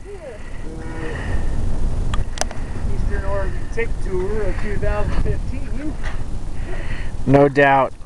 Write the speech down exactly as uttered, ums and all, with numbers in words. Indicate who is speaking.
Speaker 1: Eastern Oregon Tick Tour of two thousand fifteen.
Speaker 2: No doubt.